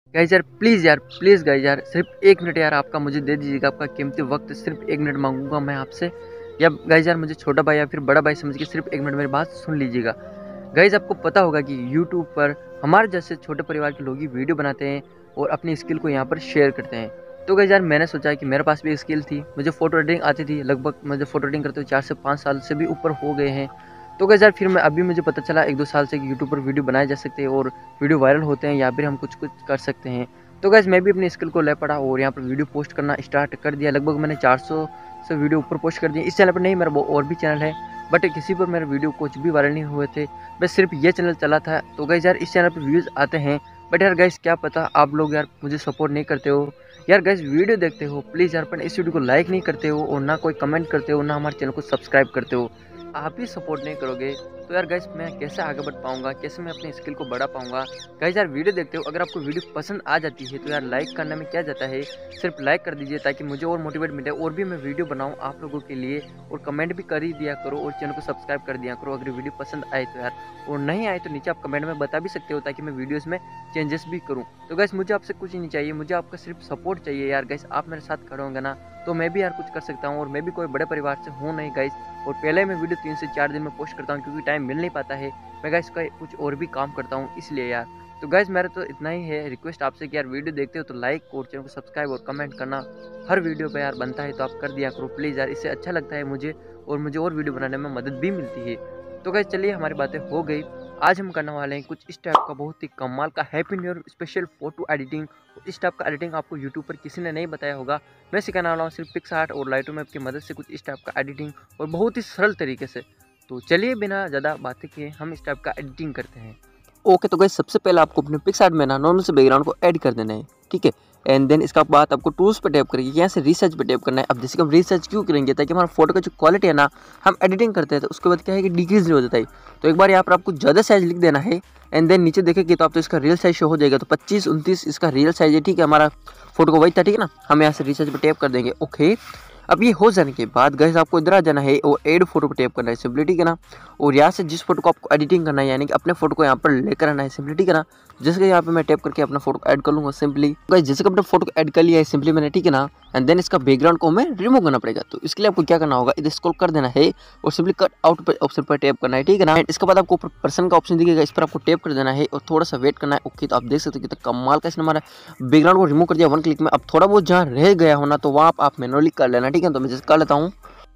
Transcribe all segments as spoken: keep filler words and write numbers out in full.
Guys यार please यार please guys यार सिर्फ एक मिनट यार आपका मुझे दे दीजिएगा, आपका कीमती वक्त सिर्फ एक मिनट मांगूंगा मैं आपसे। या गाइस यार मुझे छोटा भाई या फिर बड़ा भाई समझ के सिर्फ एक मिनट मेरी बात सुन लीजिएगा। गाइस आपको पता होगा कि यूट्यूब पर हमारे जैसे छोटे परिवार के लोग ही वीडियो बनाते हैं और अपनी स्किल को यहाँ पर शेयर करते हैं। तो गाइस यार मैंने सोचा कि मेरे पास भी एक स्किल थी, मुझे फोटो एडिटिंग आती थी, लगभग मुझे फोटो एडिटिंग करते हुए चार से पाँच साल से भी ऊपर हो गए हैं। तो गाइस यार फिर मैं अभी मुझे पता चला एक दो साल से कि यूट्यूब पर वीडियो बनाए जा सकते हैं और वीडियो वायरल होते हैं या फिर हम कुछ कुछ कर सकते हैं। तो गाइस मैं भी अपनी स्किल को ले पड़ा और यहाँ पर वीडियो पोस्ट करना स्टार्ट कर दिया। लगभग मैंने चार सौ से वीडियो ऊपर पोस्ट कर दिए। इस चैनल पर नहीं, मेरा वो और भी चैनल है, बट किसी पर मेरे वीडियो कुछ भी वायरल नहीं हुए थे, बस सिर्फ ये चैनल चला था। तो गाइस यार इस चैनल पर व्यूज़ आते हैं, बट यार गाइस क्या पता आप लोग यार मुझे सपोर्ट नहीं करते हो यार। गाइस वीडियो देखते हो प्लीज़ यार, पर इस वीडियो को लाइक नहीं करते हो और ना कोई कमेंट करते हो, ना हमारे चैनल को सब्सक्राइब करते हो। आप ही सपोर्ट नहीं करोगे तो यार गाइस मैं कैसे आगे बढ़ पाऊंगा, कैसे मैं अपनी स्किल को बढ़ा पाऊंगा। गाइस यार वीडियो देखते हो, अगर आपको वीडियो पसंद आ जाती है तो यार लाइक करने में क्या जाता है, सिर्फ लाइक कर दीजिए ताकि मुझे और मोटिवेट मिले और भी मैं वीडियो बनाऊं आप लोगों के लिए। और कमेंट भी कर ही दिया करो और चैनल को सब्सक्राइब कर दिया करो अगर वीडियो पसंद आए तो यार, और नहीं आए तो नीचे आप कमेंट में बता भी सकते हो ताकि मैं वीडियोज़ में चेंजेस भी करूँ। तो गाइस मुझे आपसे कुछ नहीं चाहिए, मुझे आपका सिर्फ सपोर्ट चाहिए यार। गाइस आप मेरे साथ खड़े होंगे ना तो मैं भी यार कुछ कर सकता हूँ, और मैं भी कोई बड़े परिवार से हूँ नहीं गाइस। और पहले मैं वीडियो तीन से चार दिन में पोस्ट करता हूँ क्योंकि टाइम मिल नहीं पाता है, मैं गाइस का कुछ और भी काम करता हूँ इसलिए यार। तो गाइस मेरा तो इतना ही है रिक्वेस्ट आपसे कि यार वीडियो देखते हो तो लाइक और चैनल को सब्सक्राइब और कमेंट करना हर वीडियो पे यार बनता है तो आप कर दिया करो प्लीज़ यार, इससे अच्छा लगता है मुझे और मुझे और वीडियो बनाने में मदद भी मिलती है। तो गाइस चलिए हमारी बातें हो गई, आज हम करने वाले हैं कुछ इस टाइप का बहुत ही कमाल का happy new year special photo editing. इस टाइप का एडिटिंग आपको यूट्यूब पर किसी ने नहीं बताया होगा, मैं सिखाने वाला हूँ सिर्फ पिक्सआर्ट और लाइटरूम ऐप की मदद से कुछ इस टाइप का एडिटिंग और बहुत ही सरल तरीके से। तो चलिए बिना ज़्यादा बातें किए हम इस टाइप का एडिटिंग करते हैं। ओके तो गाइस सबसे पहले आपको अपने पिक्सआर्ट में ना नॉर्मल से बैकग्राउंड को ऐड कर देना है, ठीक है। एंड देन इसका बाद आपको टूल्स पर टैप करेंगे, यहाँ से रिसर्च पर टैप करना है। अब जैसे कि हम रिसर्च क्यों करेंगे, ताकि हमारा फोटो का जो क्वालिटी है ना, हम एडिटिंग करते हैं तो उसके बाद क्या है कि डिक्रीज नहीं हो जाता है। तो एक बार यहाँ पर आपको ज़्यादा साइज लिख देना है एंड देन नीचे देखेंगे तो आप तो इसका रियल साइज शो हो जाएगा। तो पच्चीस उनतीस इसका रियल साइज है, ठीक है। हमारा फोटो को वही था, ठीक है ना। हम यहाँ से रिसर्च पर टैप कर देंगे, ओके। अब ये हो जाने के बाद गाइस आपको इधर आ जाना है और एड फोटो पर टैप करना है, सिंपली, ठीक है ना। और यहाँ से जिस फोटो को आपको एडिटिंग करना है यानी कि अपने फोटो को यहाँ पर लेकर आना है, सिंपली, ठीक है ना। जैसे कि यहाँ पे मैं टैप करके अपना फोटो ऐड कर लूँगा सिंपली। गाइस जैसे कि अपने फोटो को ऐड कर लिया है सिंपली मैंने, ठीक है ना। एंड देन इसका बैकग्राउंड को हमें रिमूव करना पड़ेगा। तो इसके लिए आपको क्या करना होगा, इधर स्क्रॉल कर देना है और सिंपली कट आउट पर ऑप्शन पर टैप करना है, ठीक है ना। इसके बाद आपको ऊपर पर्सन का ऑप्शन दिखेगा, इस पर आपको टैप कर देना है और थोड़ा सा वेट करना है, ओके। तो आप देख सकते हो कि कमाल का इसने हमारा बैकग्राउंड को रिमूव कर दिया वन क्लिक में। अब थोड़ा बहुत जहाँ रह गया होना तो वहाँ आप मैनुअली कर लेना, ठीक है। तो मैं जैसे कर लेता हूँ,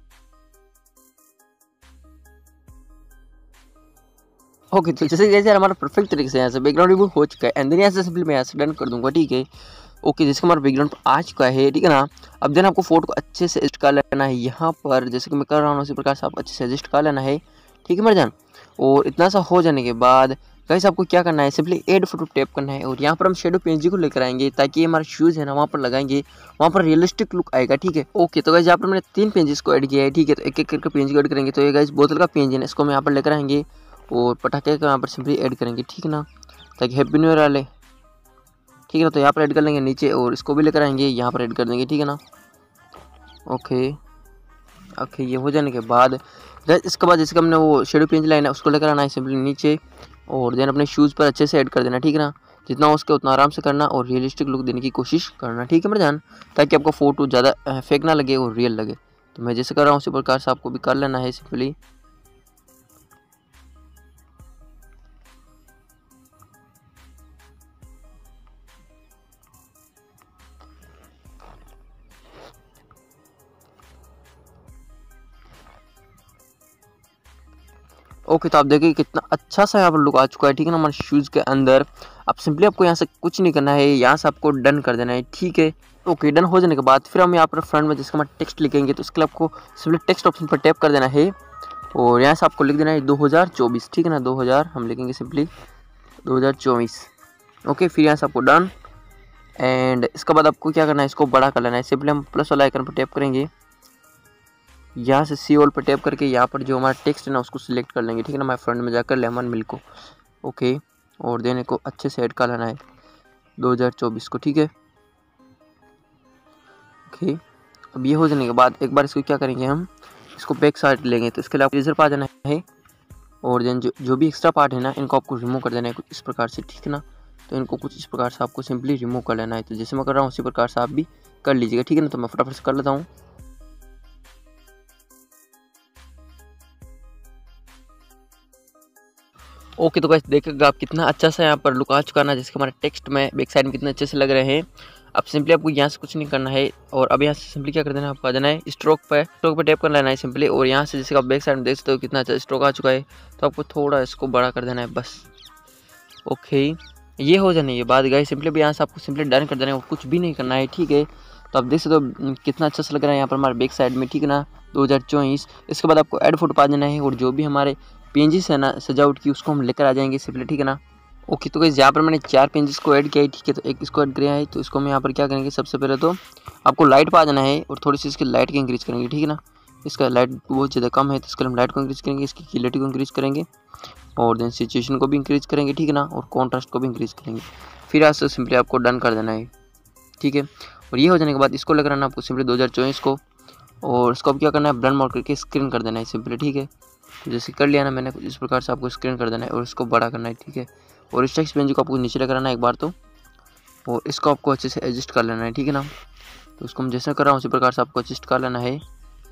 ओके। तो जैसे जैसे हमारा परफेक्ट तरीके से यहाँ से बैकग्राउंड रिमूव हो चुका है एंड देन यहाँ से सिंपली मैं यहाँ से डन कर दूंगा, ठीक है। ओके जैसे हमारा बैकग्राउंड आ चुका है, ठीक है ना। अब देन आपको फोटो को अच्छे से एडजस्ट कर लेना है यहाँ पर, जैसे कि मैं कर रहा हूँ उसी प्रकार से आप अच्छे से एडजस्ट कर लेना है, ठीक है मेरे जान। और इतना सा हो जाने के बाद गाइस आपको क्या करना है, सिंपली एड फोटो टैप करना है और यहाँ पर हम शेडो पीएनजी को लेकर आएंगे ताकि ये हमारा शूज़ है ना वहाँ पर लगाएंगे, वहाँ पर रियलिस्टिक लुक आएगा, ठीक है। ओके तो गाइस यहाँ पर मैंने तीन पेजेस को ऐड किया है, ठीक है। तो एक एक करके पेज को ऐड करेंगे। तो ये गाइस बोतल का पेज है ना, इसको हम यहाँ पर लेकर आएंगे और पटाखे को यहाँ पर सिंपली ऐड करेंगे, ठीक है ना, ताकि हैप्पी न्यू ईयर वाले, ठीक है ना। तो यहाँ पर ऐड कर लेंगे नीचे और इसको भी लेकर आएंगे, यहाँ पर ऐड कर देंगे, ठीक है ना। ओके ओके ये हो जाने के बाद गाइस इसके बाद जैसे कि हमने वो शेडो पेंज लाइन है उसको लेकर आना है सिंपली नीचे और देन अपने शूज़ पर अच्छे से ऐड कर देना, ठीक है ना। जितना हो सके उतना आराम से करना और रियलिस्टिक लुक देने की कोशिश करना, ठीक है मेरे जान, ताकि आपका फोटो ज़्यादा फेक ना लगे और रियल लगे। तो मैं जैसे कर रहा हूँ उसी प्रकार से आपको भी कर लेना है सिंपली। ओके तो आप देखिए कितना अच्छा सा यहाँ पर लुक आ चुका है, ठीक है ना, हमारे शूज़ के अंदर। अब सिंपली आपको यहाँ से कुछ नहीं करना है, यहाँ से आपको डन कर देना है, ठीक है। ओके डन हो जाने के बाद फिर हम यहाँ पर फ्रंट में जिसका हम टेक्स्ट लिखेंगे तो उसके लिए आपको सिंपली टेक्स्ट ऑप्शन पर टैप कर देना है और यहाँ से आपको लिख देना है दो हज़ार चौबीस, ठीक है ना। दो हज़ार हम लिखेंगे सिंपली दो हज़ार चौबीस, ओके। फिर यहाँ से आपको डन एंड इसके बाद आपको क्या करना है, इसको बड़ा कर लेना है। सिंपली हम प्लस वाला आइकन पर टैप करेंगे, यहाँ से सी ऑल पर टैप करके यहाँ पर जो हमारा टेक्स्ट है ना उसको सिलेक्ट कर लेंगे, ठीक है ना। मैं फ्रंट में जाकर लेमन मिल्क को, ओके, और देने को अच्छे से ऐड कर लेना है दो हज़ार चौबीस को, ठीक है। ओके अब ये हो जाने के बाद एक बार इसको क्या करेंगे, हम इसको बैक साइड लेंगे। तो इसके लिए आप इधर पर आ जाना है और देन जो जो भी एक्स्ट्रा पार्ट है ना इनको आपको रिमूव कर देना है कुछ इस प्रकार से, ठीक है ना। तो इनको कुछ इस प्रकार से आपको सिंपली रिमूव कर लेना है। तो जैसे मैं कर रहा हूँ उसी प्रकार से आप भी कर लीजिएगा, ठीक है ना। तो मैं फटाफट से कर लेता हूँ। ओके तो गाइस देखिएगा आप कितना अच्छा सा यहाँ पर लुक आ चुका ना, जैसे हमारे टेक्स्ट में बैक साइड में कितने अच्छे से लग रहे हैं। अब सिंपली आपको यहाँ से कुछ नहीं करना है और अब यहाँ से सिंपली क्या कर देना है, आपको आ जाना है स्ट्रोक पे, स्ट्रोक पे टैप कर लेना है सिंपली। और यहाँ से जैसे आप बैक साइड में देख सकते हो कितना अच्छा स्ट्रोक आ चुका है, तो आपको थोड़ा इसको बड़ा कर देना है बस। ओके ये हो जाने ये बात गाइस, सिंपली भी यहाँ से आपको सिंपली डन कर देना है और कुछ भी नहीं करना है, ठीक है। तो आप देख सकते हो कितना अच्छा सा लग रहा है यहाँ पर हमारे बैक साइड में, ठीक है ना, दो हज़ार चौबीस। इसके बाद आपको ऐड फोटो पा देना है और जो भी हमारे पेजेस है ना सजावट की उसको हम लेकर आ जाएंगे सिंपली, ठीक है ना। ओके तो गाइस यहाँ पर मैंने चार पेजेस को ऐड किया है, ठीक है। तो एक इसको ऐड किया है, तो इसको हम यहाँ पर क्या करेंगे, सबसे पहले तो आपको लाइट पा जाना है और थोड़ी सी इसकी लाइट की इंक्रीज करेंगे, ठीक है ना। इसका लाइट बहुत ज़्यादा कम है तो इसके लिए हम लाइट को इंक्रीज करेंगे, इसकी क्लियरिटी को इंक्रीज करेंगे और देन सिचुएशन को भी इंक्रीज करेंगे, ठीक है ना, और कॉन्ट्रास्ट को भी इंक्रीज करेंगे। फिर ऐसे सिंपली आपको डन कर देना है, ठीक है। और ये हो जाने के बाद इसको लेकर आना आपको सिंपली दो हज़ार चौबीस को, और इसको अब क्या करना है, ब्लेंड मोड करके स्क्रीन कर देना है सिंपली, ठीक है। जैसे कर लिया ना मैंने, इस प्रकार से आपको स्क्रीन कर देना है और इसको बड़ा करना है, ठीक है। और इस टेक्स्ट पेज को आपको नीचे लेकर आना है एक बार तो, और इसको आपको अच्छे से एडजस्ट कर लेना है, ठीक है ना। तो उसको हम जैसे कर रहा हूँ उसी प्रकार से आपको एडजस्ट कर लेना है।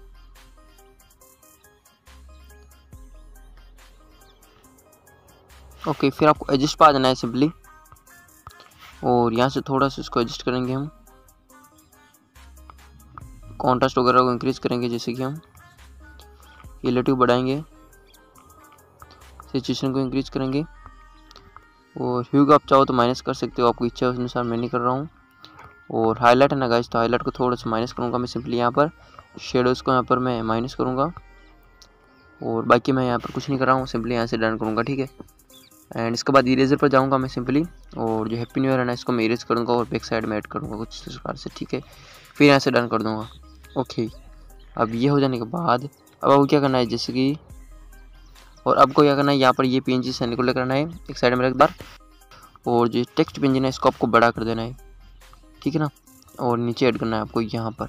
ओके फिर आपको एडजस्ट पा देना है सिंपली, और यहाँ से थोड़ा सा इसको एडजस्ट करेंगे हम, कॉन्ट्रास्ट वगैरह को इंक्रीज करेंगे, जैसे कि हम रिलेटिव बढ़ाएंगे, सिचुएशन को इंक्रीज करेंगे, और ह्यू को आप चाहो तो माइनस कर सकते हो, आपकी इच्छा है उस अनुसार, मैं नहीं कर रहा हूँ। और हाईलाइट है ना गाइस, तो हाईलाइट को थोड़ा सा माइनस करूँगा मैं सिंपली यहाँ पर, शेडोज़ को यहाँ पर मैं माइनस करूँगा, और बाकी मैं यहाँ पर कुछ नहीं कर रहा हूँ, सिंपली यहाँ से डन करूँगा, ठीक है। एंड इसके बाद इरेजर पर जाऊँगा मैं सिंपली, और जो हैप्पी न्यू ईयर है ना इसको मैं इरेज करूँगा और बैक साइड में ऐड करूँगा कुछ इस प्रकार से, ठीक है। फिर यहाँ से डन कर दूँगा। ओके अब ये हो जाने के बाद अब आपको क्या करना है, जैसे कि और आपको क्या करना है, यहाँ पर ये पेजेस है को लेकर आना है एक साइड में एक बार, और जो टेक्स्ट पेज है इसको आपको बड़ा कर देना है, ठीक है ना, और नीचे ऐड करना है आपको यहाँ पर।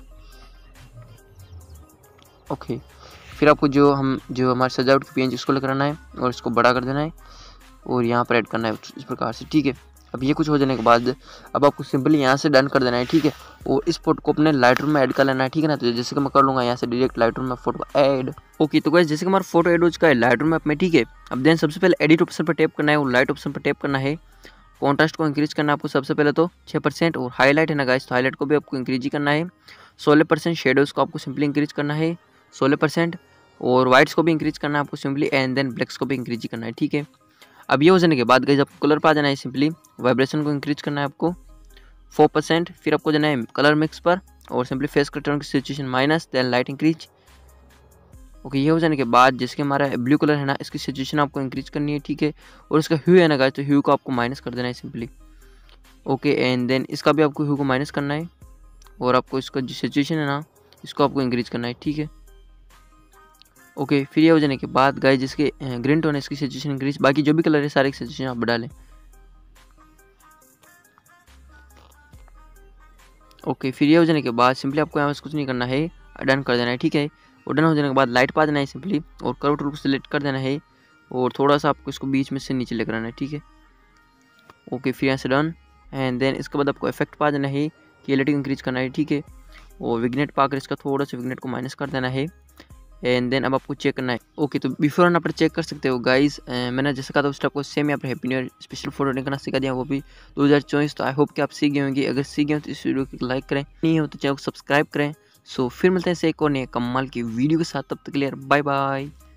ओके फिर आपको जो हम जो हमारे सजावट की पेज उसको लेकर आना है और इसको बड़ा कर देना है और यहाँ पर ऐड करना है इस प्रकार से, ठीक है। अब ये कुछ हो जाने के बाद अब आपको सिंपली यहाँ से डन कर देना है, ठीक है। और इस फोटो को अपने लाइटरूम में ऐड कर लेना है, ठीक है ना। तो जैसे कि मैं कर लूँगा यहाँ से डायरेक्ट लाइटरूम में फोटो ऐड। ओके तो गाइस जैसे कि हमारा फोटो ऐड हो चुका है लाइटरूम ऐप में, ठीक है। अब देन सबसे पहले एडिट ऑप्शन पर टैप करना है और लाइट ऑप्शन पर टैप करना है, कॉन्ट्रास्ट को इंक्रीज करना है आपको सबसे पहले तो छः परसेंट, और हाईलाइट है ना गाइस, तो हाईलाइट को भी आपको इंक्रीज ही करना है सोलह परसेंट, शेडोज़ को आपको सिंपली इंक्रीज करना है सोलह परसेंट, और वाइट्स को भी इंक्रीज करना है आपको सिंपली, एंड देन ब्लैक्स को भी इंक्रीज ही करना है, ठीक है। अब ये हो जाने के बाद गाइस आपको कलर पर आ जाना है, सिंपली वाइब्रेशन को इंक्रीज करना है आपको फोर परसेंट, फिर आपको जाना है कलर मिक्स पर और सिंपली फेस कटर्न की situation minus, then light increase. Okay ये हो जाने के बाद जैसे कि हमारा ब्लू कलर है ना इसकी सिचुएशन आपको इंक्रीज करनी है, ठीक है। और इसका ह्यू है ना गाइस, तो ह्यू को आपको माइनस कर देना है सिंपली। ओके एंड देन इसका भी आपको ह्यू को माइनस करना है और आपको इसका जो सिचुएशन है ना इसको आपको इंक्रीज करना है, ठीक है। ओके फिर ये हो जाने के बाद गाइस जिसके ग्रीन टोन है इसकी सिचुएशन इंक्रीज, बाकी जो भी कलर है सारे की सिचुएशन आप बढ़ा लें। ओके फिर ये हो जाने के बाद सिंपली आपको यहाँ कुछ नहीं करना है, डन कर देना है, ठीक है। और डन हो जाने के बाद लाइट पा देना है सिंपली, और कर्व टूल को सिलेक्ट कर देना है और थोड़ा सा आपको इसको बीच में से नीचे लेकर आना है, ठीक है। ओके फिर यहाँ से डन, एंड देन इसके बाद आपको इफेक्ट पा देना है, क्लियरिटी इंक्रीज करना है, ठीक है। और विग्नेट पाकर इसका थोड़ा सा विग्नेट को माइनस कर देना है, एंड देन अब आपको चेक करना है। ओके तो बिफोर यहाँ पर चेक कर सकते हो गाइस, मैंने जैसे कहा था उस टाइप को सेम यहाँ पर happy new year special photo निकालना सिखा दिया, वो भी दो हज़ार चौबीस। तो आई होप कि आप सीख गए होंगे, अगर सीख गए हो तो इस वीडियो को लाइक करें, नहीं हो तो चैनल को सब्सक्राइब करें। सो फिर मिलते हैं एक और नए कमाल की वीडियो के साथ, तब तक के लिए बाय बाय।